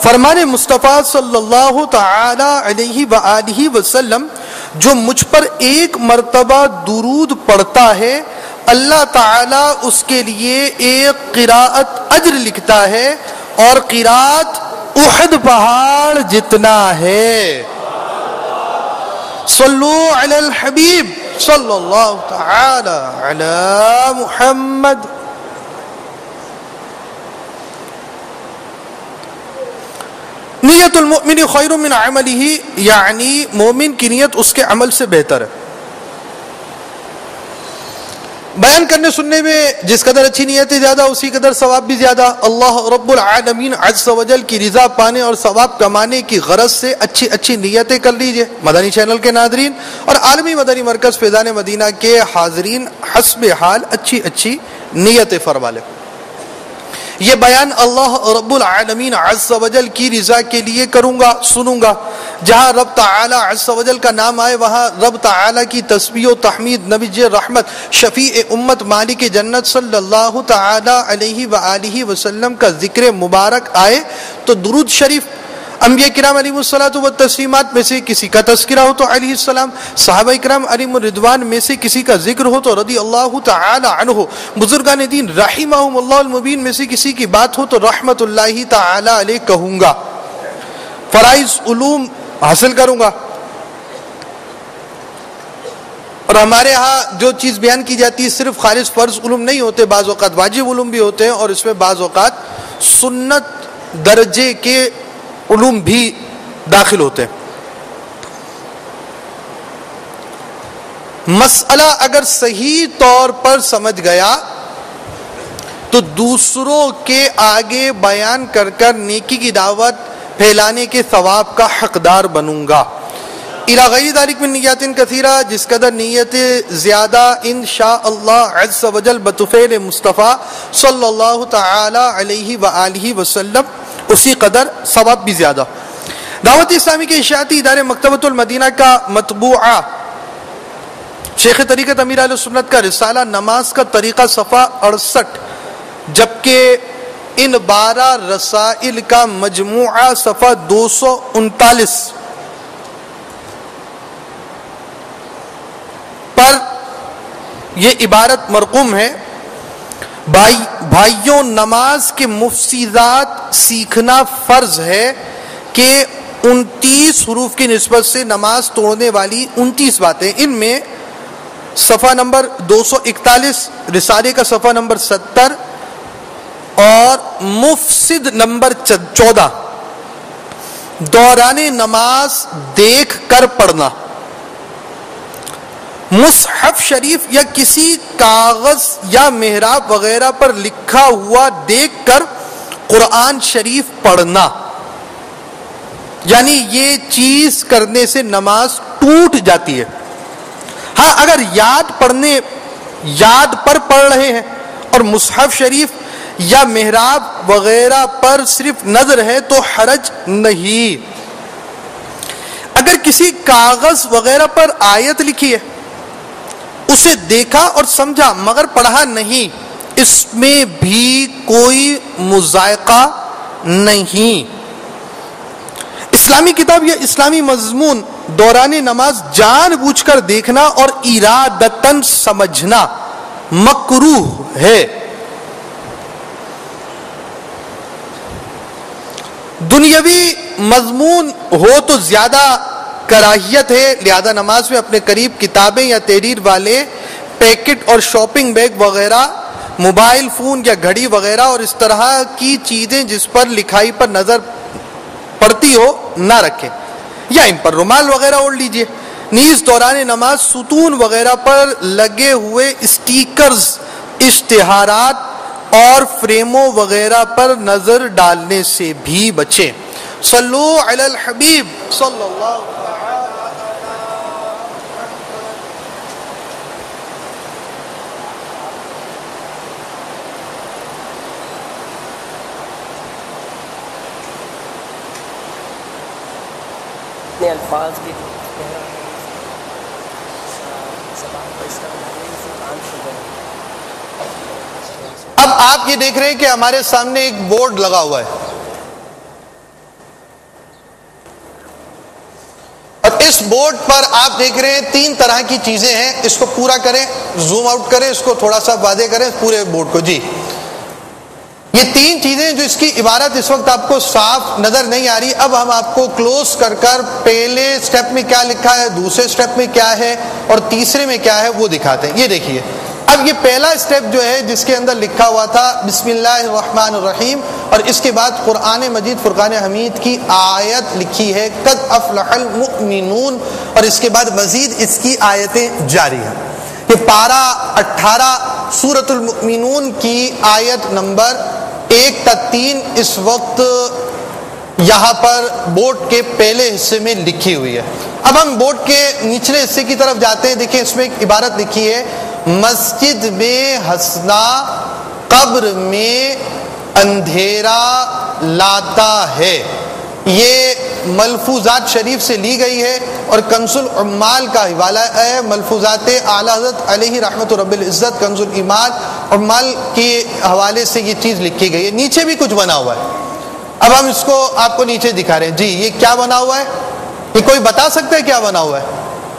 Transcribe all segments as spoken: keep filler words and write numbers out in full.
فرمان مصطفیٰ صلی اللہ تعالی علیہ وآلہ وسلم جو مجھ پر ایک مرتبہ درود پڑھتا ہے اللہ تعالی اس کے لیے ایک قراءت اجر لکھتا ہے اور قراءت احد پہاڑ جتنا ہے. صلو علی الحبیب صلی اللہ تعالی علی محمد. نیت المؤمن خیر من عملہ، یعنی مومن کی نیت اس کے عمل سے بہتر ہے. بیان کرنے سننے میں جس قدر اچھی نیتیں زیادہ اسی قدر ثواب بھی زیادہ. اللہ رب العالمین عز و جل کی رضا پانے اور ثواب کمانے کی غرض سے اچھی اچھی نیتیں کر لیجئے. مدنی چینل کے ناظرین اور عالمی مدنی مرکز فیضان مدینہ کے حاضرین حسب حال اچھی اچھی نیتیں فرما لیں. یہ بیان اللہ رب العالمین عز و جل کی رضا کے لیے کروں گا سنوں گا. جہاں رب تعالی عز و جل کا نام آئے وہاں رب تعالی کی تسبیح و تحمید، نبی رحمت شفیع امت مالک جنت صلی اللہ تعالی علیہ وآلہ وسلم کا ذکر مبارک آئے تو درود شریف، انبیاء کرام علیہ الصلوۃ والتسلیمات میں سے کسی کا تذکرہ ہو تو علیہ السلام، صحابہ کرام علیہم الرضوان میں سے کسی کا ذکر ہو تو رضی اللہ تعالی عنہ، بزرگان دین رحمہم اللہ المبین میں سے کسی کی بات ہو تو رحمت اللہ تعالی علیہ کہوں گا. فرائض علوم حاصل کروں گا. اور ہمارے ہاں جو چیز بیان کی جاتی ہے صرف خالص فرض علوم نہیں ہوتے، بعض اوقات واجب علوم بھی ہوتے ہیں اور اس میں بعض اوقات سنت درجے کے علوم بھی داخل ہوتے ہیں. مسئلہ اگر صحیح طور پر سمجھ گیا تو دوسروں کے آگے بیان کر کر نیکی کی دعوت پھیلانے کے ثواب کا حقدار بنوں گا. الی غیر ذالک من نیات کثیرہ، جس قدر نیت زیادہ انشاء اللہ عز و جل بطفیل مصطفیٰ صلی اللہ تعالی علیہ وآلہ وسلم اسی قدر ثواب بھی زیادہ. دعوت اسلامی کے اشاعتی ادارے مکتبۃ المدینہ کا مطبوعہ شیخ طریقت امیر اہل سنت کا رسالہ نماز کا طریقہ صفحہ اڑسٹھ، جبکہ ان بارہ رسائل کا مجموعہ صفحہ دو سو انتالیس پر یہ عبارت مرقوم ہے: بھائی بھائیوں نماز کے مفسدات سیکھنا فرض ہے کہ انتیس حروف کی نسبت سے نماز توڑنے والی انتیس باتیں، ان میں صفحہ نمبر دو سو اکتالیس رسالے کا صفحہ نمبر ستر اور مفسد نمبر چودہ دوران نماز دیکھ کر پڑھنا. مصحف شریف یا کسی کاغذ یا محراب وغیرہ پر لکھا ہوا دیکھ کر قرآن شریف پڑھنا، یعنی یہ چیز کرنے سے نماز ٹوٹ جاتی ہے. ہاں اگر یاد پڑھنے یاد پر پڑھ رہے ہیں اور مصحف شریف یا محراب وغیرہ پر صرف نظر ہے تو حرج نہیں. اگر کسی کاغذ وغیرہ پر آیت لکھی ہے، اسے دیکھا اور سمجھا مگر پڑھا نہیں، اس میں بھی کوئی مذائقہ نہیں. اسلامی کتاب یا اسلامی مضمون دوران نماز جان بوجھ کر دیکھنا اور ارادتاً سمجھنا مکروہ ہے. دنیاوی مضمون ہو تو زیادہ کراہیت ہے، لہذا نماز میں اپنے قریب کتابیں یا تحریر والے پیکٹ اور شاپنگ بیگ وغیرہ، موبائل فون یا گھڑی وغیرہ اور اس طرح کی چیزیں جس پر لکھائی پر نظر پڑتی ہو نہ رکھیں، یا ان پر رومال وغیرہ اوڑھ لیجئے. نیز دوران نماز ستون وغیرہ پر لگے ہوئے اسٹیکرز، اشتہارات اور فریموں وغیرہ پر نظر ڈالنے سے بھی بچیں. صلو علی الحبیب صلی اللہ اپنے الفاظ کی اب آپ یہ دیکھ رہے ہیں کہ ہمارے سامنے ایک بورڈ لگا ہوا ہے. اس بورڈ پر آپ دیکھ رہے ہیں تین طرح کی چیزیں ہیں. اس کو پورا کریں, زوم آؤٹ کریں, اس کو تھوڑا سا واضح کریں پورے بورڈ کو. جی یہ تین چیزیں جو اس کی عبارت اس وقت آپ کو صاف نظر نہیں آ رہی. اب ہم آپ کو کلوز کر کر پہلے سٹیپ میں کیا لکھا ہے, دوسرے سٹیپ میں کیا ہے اور تیسرے میں کیا ہے وہ دکھاتے ہیں. یہ دیکھیے, اب یہ پہلا سٹیپ جو ہے جس کے اندر لکھا ہوا تھا بسم اللہ الرحمن الرحیم, اور اس کے بعد قرآن مجید فرقان حمید کی آیت لکھی ہے قد افلح المؤمنون, اور اس کے بعد مزید اس کی آیتیں جاری ہیں. یہ پارہ اٹھارہ سورۃ المؤمنون کی آیت نمبر ایک تا تین اس وقت یہاں پر بورڈ کے پہلے حصے میں لکھی ہوئی ہے. اب ہم بورڈ کے نچلے حصے کی طرف جاتے ہیں. دیکھیں اس میں ایک عبارت لکھی ہے مسجد میں ہنسنا قبر میں اندھیرا لاتا ہے. یہ ملفوظات شریف سے لی گئی ہے اور کنز العمال کا حوالہ ہے. ملفوظات اعلیٰ حضرت علیہ رحمت رب العزت کنز الایمان عمال کے حوالے سے یہ چیز لکھی گئی ہے. نیچے بھی کچھ بنا ہوا ہے. اب ہم اس کو آپ کو نیچے دکھا رہے ہیں. جی یہ کیا بنا ہوا ہے, یہ کوئی بتا سکتا ہے کیا بنا ہوا ہے؟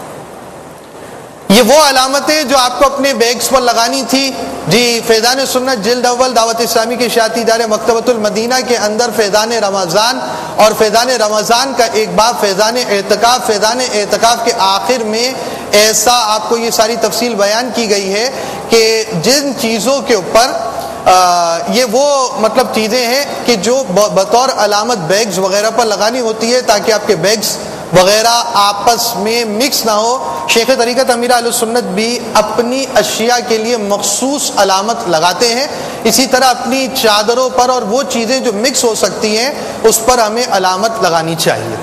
یہ وہ علامتیں جو آپ کو اپنے بیگز پر لگانی تھی. جی فیضان سنت جلد اول دعوت اسلامی کے اشاعتی ادارے مکتبۃ المدینہ کے اندر فیضان رمضان اور فیضان رمضان کا ایک باب فیضان اعتکاف, فیضان اعتکاف کے آخر میں ایسا آپ کو یہ ساری تفصیل بیان کی گئی ہے کہ جن چیزوں کے اوپر آ, یہ وہ مطلب چیزیں ہیں کہ جو بطور علامت بیگز وغیرہ پر لگانی ہوتی ہے تاکہ آپ کے بیگز وغیرہ آپس میں مکس نہ ہو. شیخ طریقت امیر اہل سنت بھی اپنی اشیاء کے لیے مخصوص علامت لگاتے ہیں. اسی طرح اپنی چادروں پر اور وہ چیزیں جو مکس ہو سکتی ہیں اس پر ہمیں علامت لگانی چاہیے.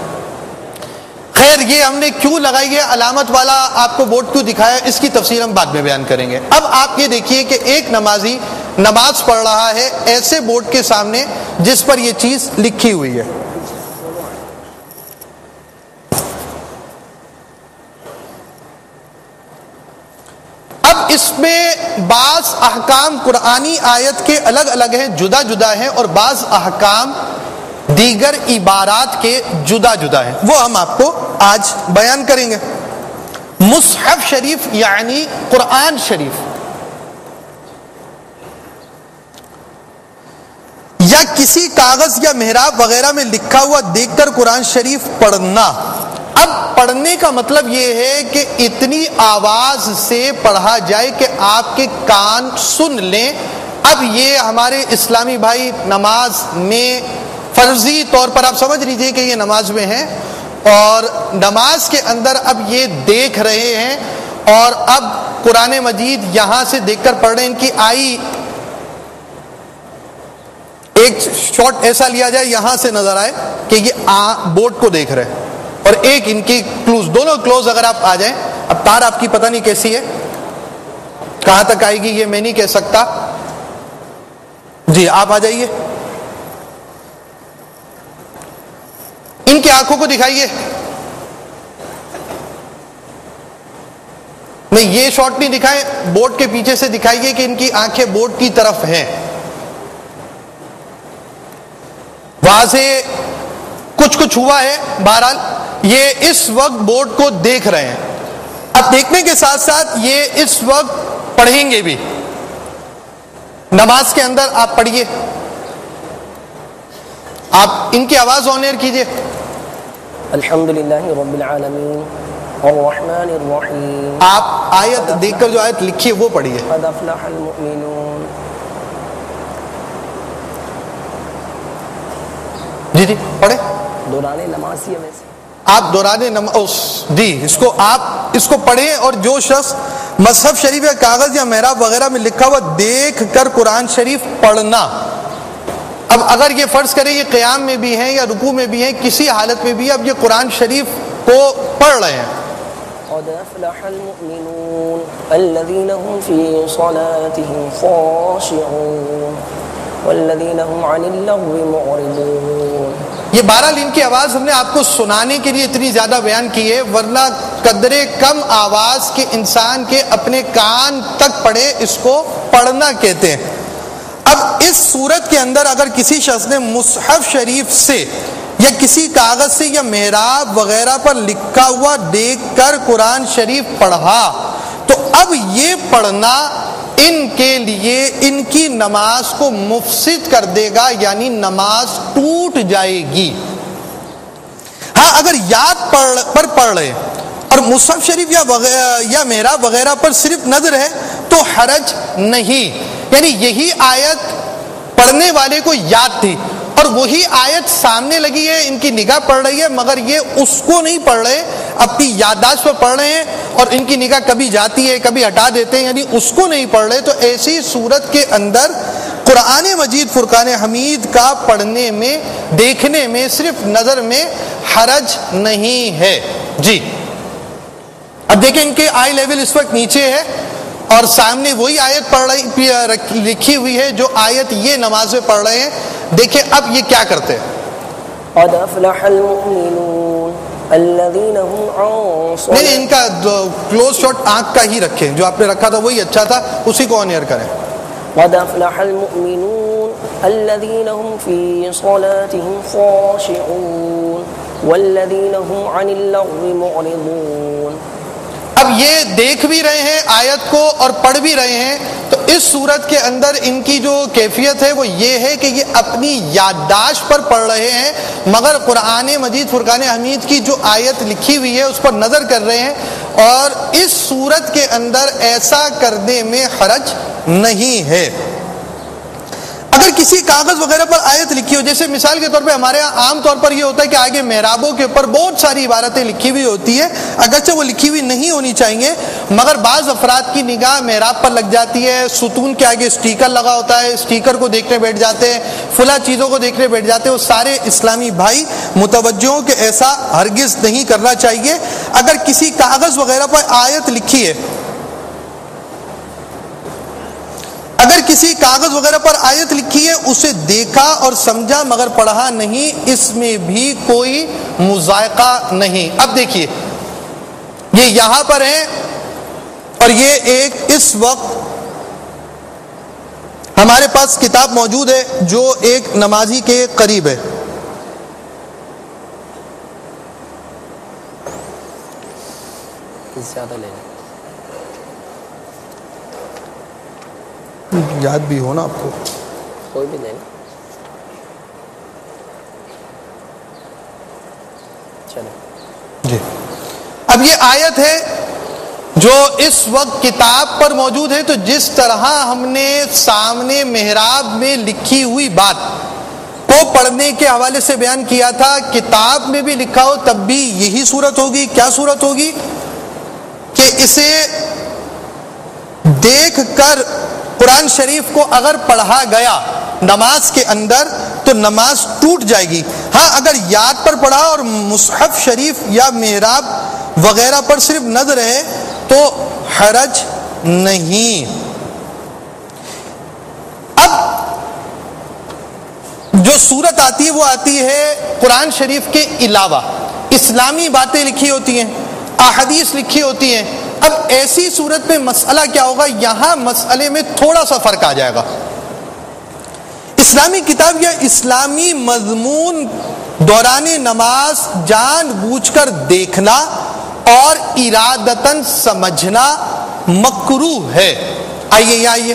خیر یہ ہم نے کیوں لگائی ہے علامت والا آپ کو بورڈ کیوں دکھایا, اس کی تفصیل ہم بعد میں بیان کریں گے. اب آپ یہ دیکھیے کہ ایک نمازی نماز پڑھ رہا ہے ایسے بورڈ کے سامنے جس پر یہ چیز لکھی ہوئی ہے. اب اس میں بعض احکام قرآنی آیت کے الگ الگ ہیں, جدا جدا ہیں, اور بعض احکام دیگر عبارات کے جدا جدا ہیں. وہ ہم آپ کو آج بیان کریں گے. مصحف شریف یعنی قرآن شریف یا کسی کاغذ یا محراب وغیرہ میں لکھا ہوا دیکھ کر قرآن شریف پڑھنا. اب پڑھنے کا مطلب یہ ہے کہ اتنی آواز سے پڑھا جائے کہ آپ کے کان سن لیں. اب یہ ہمارے اسلامی بھائی نماز میں فرضی طور پر آپ سمجھ لیجیے کہ یہ نماز میں ہیں اور نماز کے اندر اب یہ دیکھ رہے ہیں اور اب قرآن مجید یہاں سے دیکھ کر پڑھ رہے ہیں. ان کی آئی ایک شاٹ ایسا لیا جائے یہاں سے نظر آئے کہ یہ بورڈ کو دیکھ رہے ہیں, اور ایک ان کی کلوز, دونوں کلوز اگر آپ آ جائیں. اب تار آپ کی پتہ نہیں کیسی ہے, کہاں تک آئے گی یہ میں نہیں کہہ سکتا. جی آپ آ جائیے, ان کی آنکھوں کو دکھائیے. نہیں یہ شاٹ نہیں دکھائیں, بورڈ کے پیچھے سے دکھائیے کہ ان کی آنکھیں بورڈ کی طرف ہیں. واضح کچھ کچھ ہوا ہے. بہرحال یہ اس وقت بورڈ کو دیکھ رہے ہیں. اب دیکھنے کے ساتھ ساتھ یہ اس وقت پڑھیں گے بھی. نماز کے اندر آپ پڑھیے, آپ ان کی آواز آن ایئر کیجئے. الحمدللہ رب العالمین الرحمن الرحیم. آپ آیت دیکھ کر جو آیت لکھی ہے وہ پڑھیے. قد افلح المؤمنون. جی جی پڑھیں. دوران نماز ہی ہے ویسے. آپ دوران نماز جی اس کو آپ اس کو پڑھیں. اور جو شخص مصحف شریف یا کاغذ یا محراب وغیرہ میں لکھا ہوا دیکھ کر قرآن شریف پڑھنا. اب اگر یہ فرض کریں یہ قیام میں بھی ہیں یا رکوع میں بھی ہیں, کسی حالت میں بھی اب یہ قرآن شریف کو پڑھ رہے ہیں. قد افلح المؤمنون الذين هم في صلاتهم خاشعون والذين هم عن اللغو معرضون. یہ بہرحال ان کی آواز ہم نے آپ کو سنانے کے لیے اتنی زیادہ بیان کی ہے, ورنہ قدرے کم آواز کے انسان کے اپنے کان تک پڑھے اس کو پڑھنا کہتے ہیں. اب اس صورت کے اندر اگر کسی شخص نے مصحف شریف سے یا کسی کاغذ سے یا محراب وغیرہ پر لکھا ہوا دیکھ کر قرآن شریف پڑھا تو اب یہ پڑھنا ان کے لیے ان کی نماز کو مفسد کر دے گا، یعنی نماز ٹوٹ جائے گی۔ ہاں اگر یاد پر پڑھ رہے اور مصحف شریف یا یا محراب وغیرہ پر صرف نظر ہے تو حرج نہیں، یعنی یہی آیت پڑھنے والے کو یاد تھی اور وہی آیت سامنے لگی ہے، ان کی نگاہ پڑھ رہی ہے مگر یہ اس کو نہیں پڑھ رہے، اپنی یادداشت پر پڑھ رہے ہیں اور ان کی نگاہ کبھی جاتی ہے کبھی ہٹا دیتے ہیں، یعنی اس کو نہیں پڑھ رہے، تو ایسی صورت کے اندر قرآن مجید فرقان حمید کا پڑھنے میں، دیکھنے میں، صرف نظر میں حرج نہیں ہے۔ جی اب دیکھیں ان کے آئی لیول اس وقت نیچے ہے اور سامنے وہی آیت پڑھ رہی لکھی ہوئی ہے جو آیت یہ نماز میں پڑھ رہے ہیں، دیکھیں اب یہ کیا کرتے ہیں۔ قد افلح المؤمنون الذين هم عن صلاتهم، نہیں ان کا کلوز شاٹ آنکھ کا ہی رکھیں، جو آپ نے رکھا تھا وہی اچھا تھا، اسی کو آن ایئر کریں۔ قد افلح المؤمنون الذين هم في صلاتهم خاشعون والذين هم عن اللغو معرضون۔ اب یہ دیکھ بھی رہے ہیں آیت کو اور پڑھ بھی رہے ہیں، تو اس صورت کے اندر ان کی جو کیفیت ہے وہ یہ ہے کہ یہ اپنی یادداشت پر پڑھ رہے ہیں مگر قرآن مجید فرقان حمید کی جو آیت لکھی ہوئی ہے اس پر نظر کر رہے ہیں، اور اس صورت کے اندر ایسا کرنے میں حرج نہیں ہے۔ اگر کسی کاغذ وغیرہ پر آیت لکھی ہو، جیسے مثال کے طور پہ ہمارے یہاں عام طور پر یہ ہوتا ہے کہ آگے محرابوں کے اوپر بہت ساری عبارتیں لکھی ہوئی ہوتی ہے، اگرچہ وہ لکھی ہوئی نہیں ہونی چاہیے مگر بعض افراد کی نگاہ محراب پر لگ جاتی ہے، ستون کے آگے اسٹیکر لگا ہوتا ہے، اسٹیکر کو دیکھنے بیٹھ جاتے ہیں، فلاں چیزوں کو دیکھنے بیٹھ جاتے ہیں، وہ سارے اسلامی بھائی متوجہ ہوں کہ ایسا ہرگز نہیں کرنا چاہیے۔ اگر کسی کاغذ وغیرہ پر آیت لکھی ہے اگر کسی کاغذ وغیرہ پر آیت لکھی ہے اسے دیکھا اور سمجھا مگر پڑھا نہیں، اس میں بھی کوئی مذائقہ نہیں۔ اب دیکھیے یہ یہاں پر ہے اور یہ ایک اس وقت ہمارے پاس کتاب موجود ہے جو ایک نمازی کے قریب ہے، زیادہ لے لیں، یاد بھی ہو نا آپ کو، کوئی بھی لے لیں، چلیں۔ جی اب یہ آیت ہے جو اس وقت کتاب پر موجود ہے، تو جس طرح ہم نے سامنے محراب میں لکھی ہوئی بات کو پڑھنے کے حوالے سے بیان کیا تھا، کتاب میں بھی لکھا ہو تب بھی یہی صورت ہوگی۔ کیا صورت ہوگی؟ کہ اسے دیکھ کر قرآن شریف کو اگر پڑھا گیا نماز کے اندر تو نماز ٹوٹ جائے گی۔ ہاں اگر یاد پر پڑھا اور مصحف شریف یا محراب وغیرہ پر صرف نظر ہے تو حرج نہیں۔ اب جو صورت آتی ہے وہ آتی ہے قرآن شریف کے علاوہ اسلامی باتیں لکھی ہوتی ہیں، احادیث لکھی ہوتی ہیں۔ اب ایسی صورت میں مسئلہ کیا ہوگا؟ یہاں مسئلے میں تھوڑا سا فرق آ جائے گا۔ اسلامی کتاب یا اسلامی مضمون دوران نماز جان بوجھ کر دیکھنا اور ارادتاً سمجھنا مکروہ ہے۔ آئیے یہ آئیے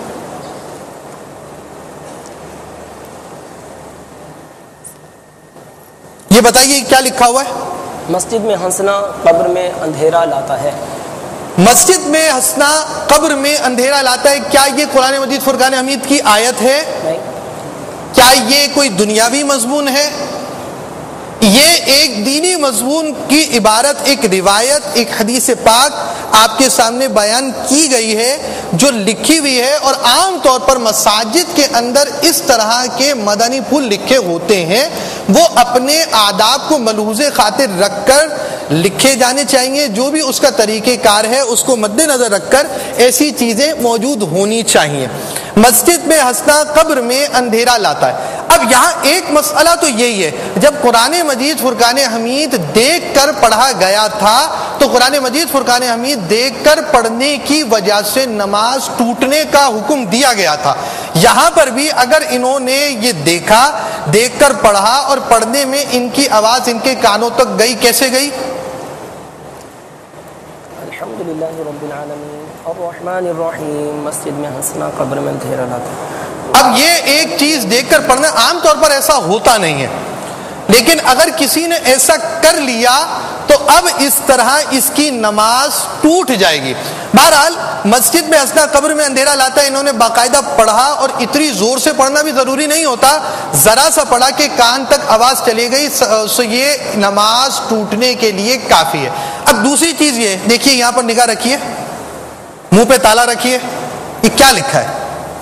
یہ بتائیے کیا لکھا ہوا ہے؟ مسجد میں ہنسنا قبر میں اندھیرا لاتا ہے۔ مسجد میں ہنسنا قبر میں اندھیرا لاتا ہے، کیا یہ قرآن مجید فرقان حمید کی آیت ہے؟ نہیں۔ کیا یہ کوئی دنیاوی مضمون ہے؟ یہ ایک دینی مضمون کی عبارت، ایک روایت، ایک حدیث پاک آپ کے سامنے بیان کی گئی ہے جو لکھی ہوئی ہے، اور عام طور پر مساجد کے اندر اس طرح کے مدنی پھول لکھے ہوتے ہیں، وہ اپنے آداب کو ملحوظ خاطر رکھ کر لکھے جانے چاہیے، جو بھی اس کا طریقہ کار ہے اس کو مد نظر رکھ کر ایسی چیزیں موجود ہونی چاہیے۔ مسجد میں ہنسنا قبر میں اندھیرا لاتا ہے۔ اب یہاں ایک مسئلہ تو یہی ہے، جب قرآن مجید فرقان حمید دیکھ کر پڑھا گیا تھا تو قرآن مجید فرقان حمید دیکھ کر پڑھنے کی وجہ سے نماز ٹوٹنے کا حکم دیا گیا تھا، یہاں پر بھی اگر انہوں نے یہ دیکھا، دیکھ کر پڑھا اور پڑھنے میں ان کی آواز ان کے کانوں تک گئی، کیسے گئی؟ الحمدللہ رب العالمین الرحمن الرحیم مسجد میں ہنسنا قبر میں اندھیرا لاتا۔ اب یہ ایک چیز دیکھ کر پڑھنا عام طور پر ایسا ہوتا نہیں ہے، لیکن اگر کسی نے ایسا کر لیا تو اب اس طرح اس کی نماز ٹوٹ جائے گی۔ بہرحال مسجد میں ہنسنا قبر میں اندھیرا لاتا ہے انہوں نے باقاعدہ پڑھا، اور اتنی زور سے پڑھنا بھی ضروری نہیں ہوتا، ذرا سا پڑھا کہ کان تک آواز چلی گئی سو یہ نماز ٹوٹنے کے لیے کافی ہے۔ اب دوسری چیز یہ دیکھیے، یہاں پر نگاہ رکھیے، منہ پہ تالا رکھیے، یہ کیا لکھا ہے؟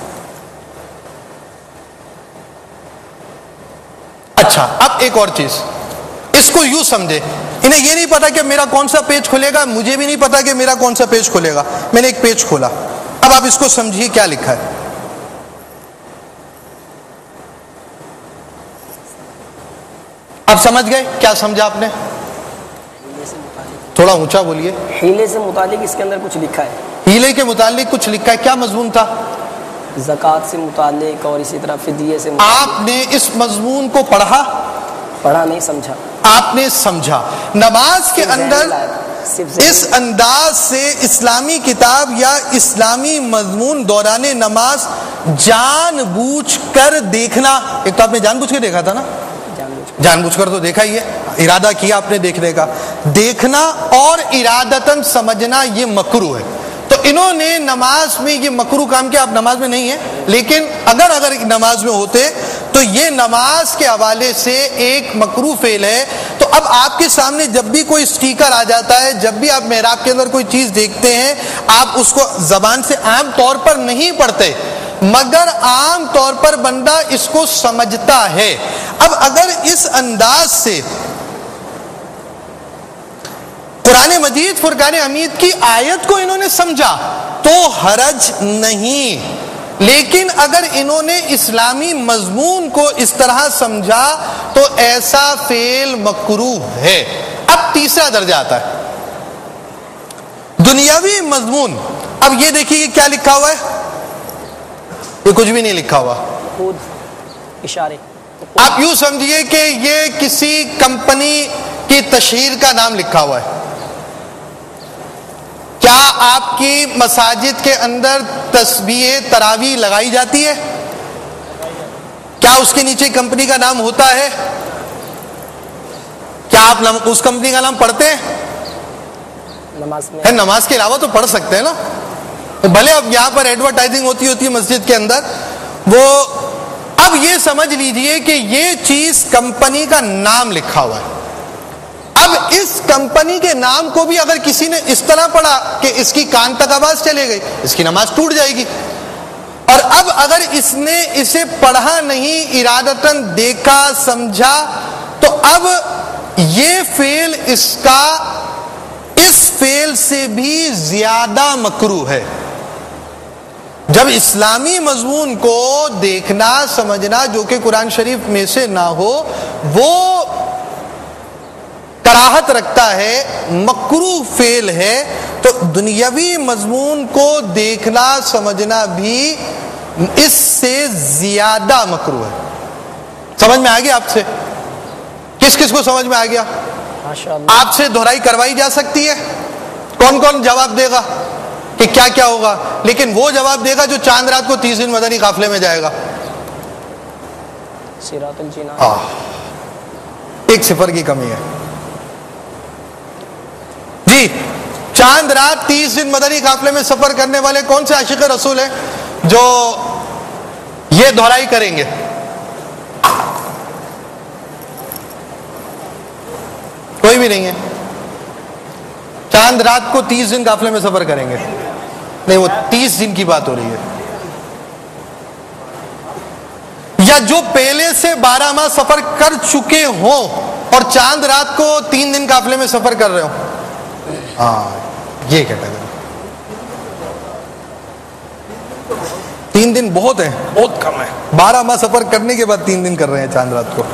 اچھا اب ایک اور چیز، اس کو یوں سمجھے، انہیں یہ نہیں پتا کہ میرا کون سا پیج کھلے گا، مجھے بھی نہیں پتا کہ میرا کون سا پیج کھلے گا، میں نے ایک پیج کھولا، اب آپ اس کو سمجھیے کیا لکھا ہے۔ اب سمجھ گئے؟ کیا سمجھا آپ نے؟ تھوڑا اونچا بولیے۔ ہیلے سے متعلق اس کے اندر کچھ لکھا ہے، ہیلے کے متعلق کچھ لکھا ہے، کیا مضمون تھا؟ زکوٰۃ سے متعلق اور اسی طرح فدیے سے متعلق۔ آپ نے اس مضمون کو پڑھا؟ پڑھا نہیں، سمجھا۔ آپ نے سمجھا۔ نماز کے اندر اس انداز سے اسلامی کتاب یا اسلامی مضمون دوران نماز جان بوجھ کر دیکھنا، ایک تو آپ نے جان بوجھ کے دیکھا تھا نا، جان بوجھ کر تو دیکھا ہی ہے، ارادہ کیا آپ نے دیکھنے کا، دیکھنا اور ارادتاً سمجھنا یہ مکروہ ہے۔ تو انہوں نے نماز میں یہ مکروہ کام کیا، آپ نماز میں نہیں ہیں لیکن اگر اگر نماز میں ہوتے تو یہ نماز کے حوالے سے ایک مکروہ فعل ہے۔ تو اب آپ کے سامنے جب بھی کوئی سٹیکر آ جاتا ہے، جب بھی آپ محراب کے اندر کوئی چیز دیکھتے ہیں، آپ اس کو زبان سے عام طور پر نہیں پڑھتے، مگر عام طور پر بندہ اس کو سمجھتا ہے۔ اب اگر اس انداز سے قرآن مجید فرقان حمید کی آیت کو انہوں نے سمجھا تو حرج نہیں، لیکن اگر انہوں نے اسلامی مضمون کو اس طرح سمجھا تو ایسا فعل مکروہ ہے۔ اب تیسرا درجہ آتا ہے دنیاوی مضمون۔ اب یہ دیکھیے کیا لکھا ہوا ہے، یہ کچھ بھی نہیں لکھا ہوا، خود اشارے۔ آپ یوں سمجھیے کہ یہ کسی کمپنی کی تشہیر کا نام لکھا ہوا ہے۔ کیا آپ کی مساجد کے اندر تسبیح تراویح لگائی جاتی ہے؟ کیا اس کے نیچے کمپنی کا نام ہوتا ہے؟ کیا آپ اس کمپنی کا نام پڑھتے ہیں؟ نماز میں ہے، نماز کے علاوہ تو پڑھ سکتے ہیں نا، بھلے اب یہاں پر ایڈورٹائزنگ ہوتی ہوتی ہے مسجد کے اندر وہ۔ اب یہ سمجھ لیجئے کہ یہ چیز کمپنی کا نام لکھا ہوا ہے۔ اب اس کمپنی کے نام کو بھی اگر کسی نے اس طرح پڑھا کہ اس کی کان تک آواز چلے گئی، اس کی نماز ٹوٹ جائے گی۔ اور اب اگر اس نے اسے پڑھا نہیں، ارادتاً دیکھا سمجھا، تو اب یہ فعل اس کا اس فعل سے بھی زیادہ مکروہ ہے۔ جب اسلامی مضمون کو دیکھنا سمجھنا جو کہ قرآن شریف میں سے نہ ہو وہ کراہت رکھتا ہے، مکروہ فعل ہے، تو دنیاوی مضمون کو دیکھنا سمجھنا بھی اس سے زیادہ مکروہ ہے۔ سمجھ میں آ گیا آپ سے؟ کس کس کو سمجھ میں آ گیا؟ ماشاءاللہ۔ آپ سے دہرائی کروائی جا سکتی ہے؟ کون کون جواب دے گا کہ کیا کیا ہوگا؟ لیکن وہ جواب دے گا جو چاند رات کو تیس دن مدنی قافلے میں جائے گا۔ صراط الجنان۔ ہاں، ایک صفر کی کمی ہے جی۔ چاند رات تیس دن مدنی قافلے میں سفر کرنے والے کون سے عاشق رسول ہیں جو یہ دہرائی کریں گے؟ کوئی بھی نہیں ہے۔ چاند رات کو تیس دن قافلے میں سفر کریں گے؟ نہیں، وہ تیس دن کی بات ہو رہی ہے۔ یا جو پہلے سے بارہ ماہ سفر کر چکے ہوں اور چاند رات کو تین دن قافلے میں سفر کر رہے ہوں، ہاں یہ کیٹیگری۔ تین دن بہت ہیں، بہت کم ہے، بارہ ماہ سفر کرنے کے بعد تین دن کر رہے ہیں چاند رات کو۔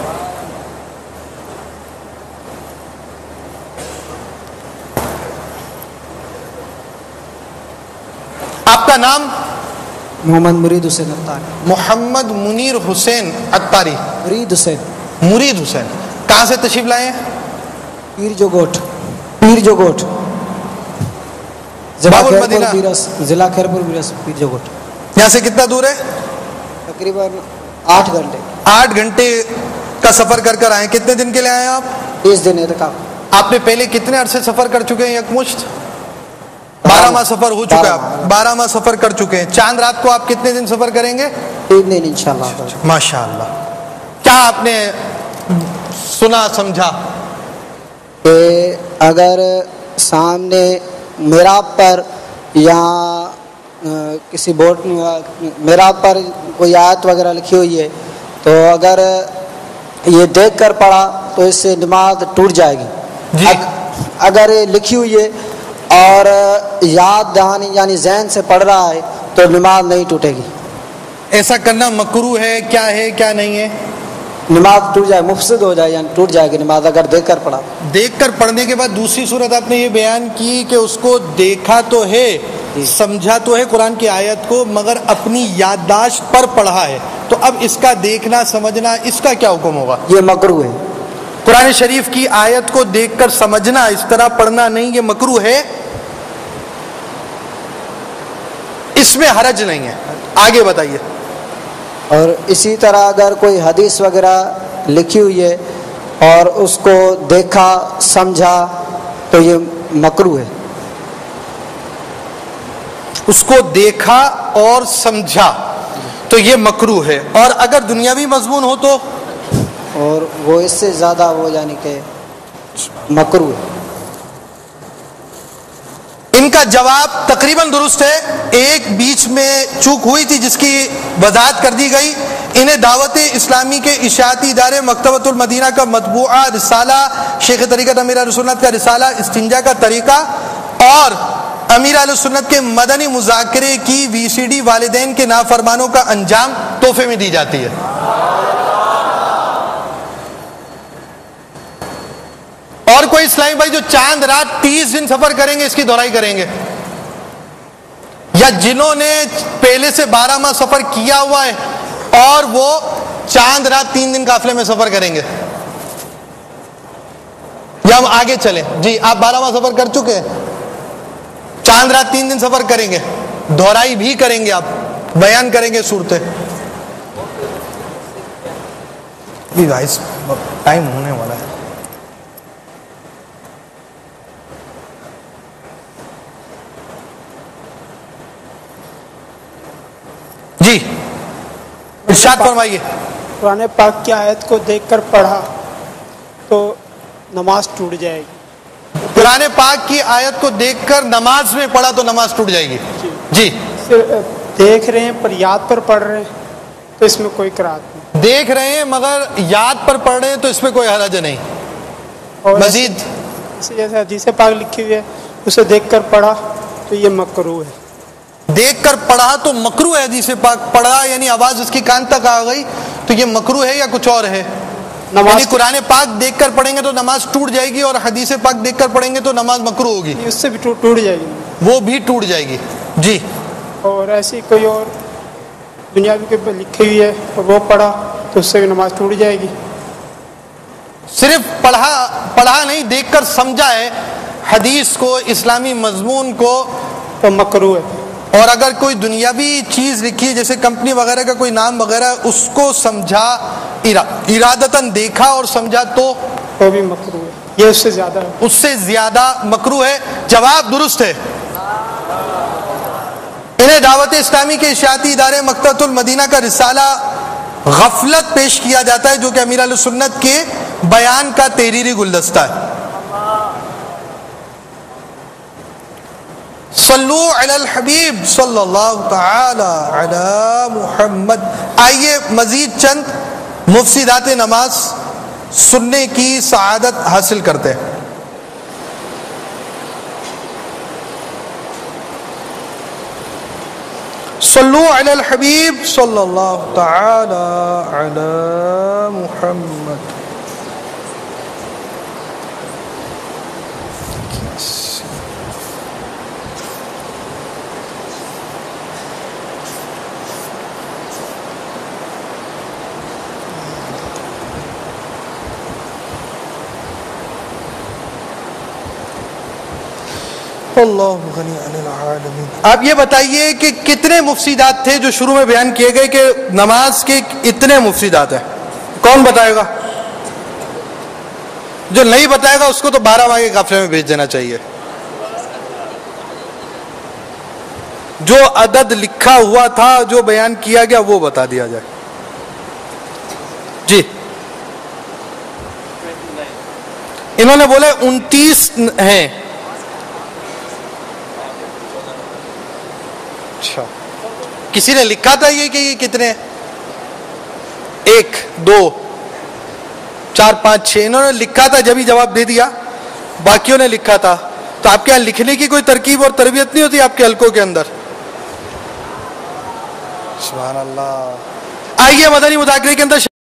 آپ کا نام؟ محمد مرید حسین عطاری. محمد منیر حسین عطاری. مرید حسین. مرید حسین. کہاں سے تشریف لائے ہیں؟ پیر جو گوٹ. پیر جو گوٹ ضلع باب خیرپور المدینہ. بیرس. ضلع خیرپور بیرس. پیر جو گوٹ. یہاں سے کتنا دور ہے؟ تقریباً آٹھ گھنٹے. آٹھ گھنٹے کا سفر کر کر آئے. کتنے دن کے لیے آئے ہیں آپ؟ تیس دن اعتکاف. آپ نے پہلے کتنے عرصے سفر کر چکے ہیں؟ یکمشت بارہ ماہ سفر ہو چکا ہے. آپ بارہ ماہ سفر کر چکے ہیں. چاند رات کو آپ کتنے دن سفر کریں گے؟ تین دن انشاءاللہ. ماشاء اللہ. کیا آپ نے سنا سمجھا؟ کہ اگر سامنے محراب پر یا کسی بورڈ محراب پر کوئی آیت وغیرہ لکھی ہوئی ہے تو اگر یہ دیکھ کر پڑھا تو اس سے نماز ٹوٹ جائے گی. جی. اگر یہ لکھی ہوئی ہے اور یاد دہانی یعنی ذہن سے پڑھ رہا ہے تو نماز نہیں ٹوٹے گی. ایسا کرنا مکروہ ہے؟ کیا ہے کیا نہیں ہے؟ نماز ٹوٹ جائے، مفسد ہو جائے یعنی ٹوٹ جائے گی نماز اگر دیکھ کر پڑھا. دیکھ کر پڑھنے کے بعد دوسری صورت آپ نے یہ بیان کی کہ اس کو دیکھا تو ہے، سمجھا تو ہے قرآن کی آیت کو، مگر اپنی یادداشت پر پڑھا ہے. تو اب اس کا دیکھنا سمجھنا اس کا کیا حکم ہوگا؟ یہ مکروہ ہے. قرآن شریف کی آیت کو دیکھ کر سمجھنا، اس طرح پڑھنا نہیں، یہ مکروہ ہے. اس میں حرج نہیں ہے. آگے بتائیے. اور اسی طرح اگر کوئی حدیث وغیرہ لکھی ہوئی ہے اور اس کو دیکھا سمجھا تو یہ مکروہ ہے. اس کو دیکھا اور سمجھا تو یہ مکروہ ہے. اور اگر دنیاوی مضمون ہو تو اور وہ اس سے زیادہ وہ یعنی کہ مکروہ ہے. ان کا جواب تقریباً درست ہے. ایک بیچ میں چوک ہوئی تھی جس کی وضاحت کر دی گئی. انہیں دعوت اسلامی کے اشاعتی ادارے مکتبۃ المدینہ کا مطبوعہ رسالہ، شیخ طریقت امیر اہل سنت کا رسالہ استنجا کا طریقہ اور امیر اہل سنت کے مدنی مذاکرے کی وی سی ڈی والدین کے نافرمانوں کا انجام تحفے میں دی جاتی ہے. اور کوئی اسلامی بھائی جو چاند رات تیس دن سفر کریں گے اس کی دہرائی کریں گے، یا جنہوں نے پہلے سے بارہ ماہ سفر کیا ہوا ہے اور وہ چاند رات تین دن قافلے میں سفر کریں گے، یا ہم آگے چلیں. جی آپ بارہ ماہ سفر کر چکے ہیں، چاند رات تین دن سفر کریں گے، دہرائی بھی کریں گے، آپ بیان کریں گے صورتیں. ٹائم ہونے والا ہے. جی ارشاد فرمائیے. قرآن پاک کی آیت کو دیکھ کر پڑھا تو نماز ٹوٹ جائے گی. قرآن پاک کی آیت کو دیکھ کر نماز میں پڑھا تو نماز ٹوٹ جائے گی. جی دیکھ رہے ہیں پر یاد پر پڑھ رہے ہیں تو اس میں کوئی قرات نہیں. دیکھ رہے ہیں مگر یاد پر پڑھ رہے ہیں تو اس میں کوئی حرج نہیں. اور مزید جیسے حدیث پاک لکھی ہوئی ہے اسے دیکھ کر پڑھا تو یہ مکروہ ہے. دیکھ کر پڑھا تو مکروہ ہے. حدیث پاک پڑھا یعنی آواز اس کی کان تک آ گئی تو یہ مکروہ ہے یا کچھ اور ہے؟ یعنی قرآن پاک دیکھ کر پڑھیں گے تو نماز ٹوٹ جائے گی اور حدیث پاک دیکھ کر پڑھیں گے تو نماز مکروہ ہوگی. اس سے بھی ٹوٹ جائے گی. وہ بھی ٹوٹ جائے گی. جی. اور ایسی کوئی اور دنیاوی کے لکھی ہوئی ہے اور وہ پڑھا تو اس سے بھی نماز ٹوٹ جائے گی. صرف پڑھا پڑھا نہیں، دیکھ کر سمجھا ہے حدیث کو، اسلامی مضمون کو، تو مکروہ ہے. اور اگر کوئی دنیاوی چیز لکھی جیسے کمپنی وغیرہ کا کوئی نام وغیرہ اس کو سمجھا، ارادتاً دیکھا اور سمجھا تو وہ بھی مکروہ ہے. یہ اس سے زیادہ ہے. اس سے زیادہ مکروہ ہے. جواب درست ہے. انہیں دعوت اسلامی کے اشاعتی ادارے مکتبۃ المدینہ کا رسالہ غفلت پیش کیا جاتا ہے جو کہ امیر اہل سنت کے بیان کا تحریری گلدستہ ہے. صلو علی الحبیب صلی اللہ تعالی علی محمد. آئیے مزید چند مفسدات نماز سننے کی سعادت حاصل کرتے ہیں. صلو علی الحبیب صلی اللہ تعالی علی محمد. اللہ غنی عن العالمین۔ آپ یہ بتائیے کہ کتنے مفسدات تھے جو شروع میں بیان کیے گئے کہ نماز کے اتنے مفسدات ہیں؟ کون بتائے گا؟ جو نہیں بتائے گا اس کو تو بارہ ماہ کے قافلے میں بھیج دینا چاہیے۔ جو عدد لکھا ہوا تھا، جو بیان کیا گیا، وہ بتا دیا جائے۔ جی انہوں نے بولے انتیس ہیں۔ اچھا، کسی نے لکھا تھا یہ کہ یہ کتنے؟ ایک، دو، چار، پانچ، چھ، انہوں نے لکھا تھا جبھی جواب دے دیا، باقیوں نے لکھا تھا۔ تو آپ کے یہاں لکھنے کی کوئی ترکیب اور تربیت نہیں ہوتی آپ کے حلقوں کے اندر؟ سبحان اللہ۔ آئیے مدنی مذاکرے کے اندر